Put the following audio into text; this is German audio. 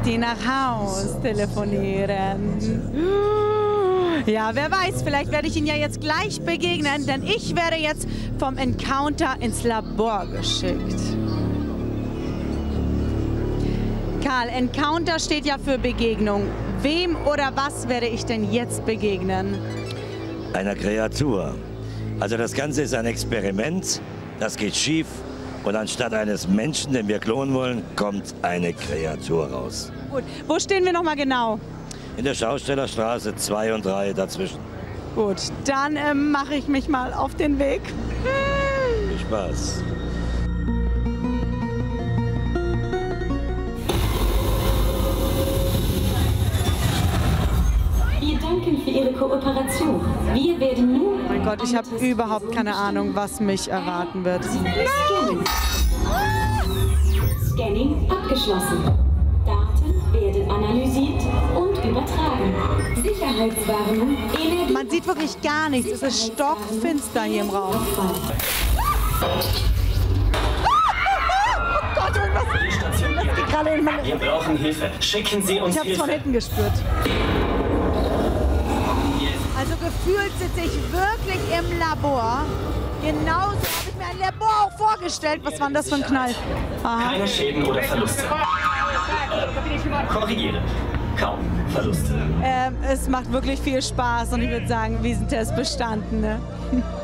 die nach Haus telefonieren. Ja, wer weiß, vielleicht werde ich Ihnen ja jetzt gleich begegnen, denn ich werde jetzt vom Encounter ins Labor geschickt. Karl, Encounter steht ja für Begegnung. Wem oder was werde ich denn jetzt begegnen? Einer Kreatur. Also das Ganze ist ein Experiment, das geht schief und anstatt eines Menschen, den wir klonen wollen, kommt eine Kreatur raus. Gut, wo stehen wir nochmal genau? In der Schaustellerstraße 2 und 3 dazwischen. Gut, dann mache ich mich mal auf den Weg. Viel Spaß. Wir danken für Ihre Kooperation. Wir werden nun... Oh mein Gott, ich habe überhaupt keine Ahnung, was mich erwarten wird. Scannen. Scanning abgeschlossen. Daten werden analysiert und übertragen. Sicherheitswarnung. Man sieht wirklich gar nichts. Es ist stockfinster hier im Raum. Oh Gott, irgendwas geht gerade in meine... Wir brauchen Hilfe. Schicken Sie uns Ich habe es von Hilfe. hinten gespürt. Also gefühlt sitze ich wirklich im Labor. Genauso habe ich mir ein Labor auch vorgestellt. Was war denn das für ein Knall? Aha. Keine Schäden oder Verluste. Korrigiere. Kaum Verluste. Es macht wirklich viel Spaß und ich würde sagen, Wiesentest bestanden. Ne?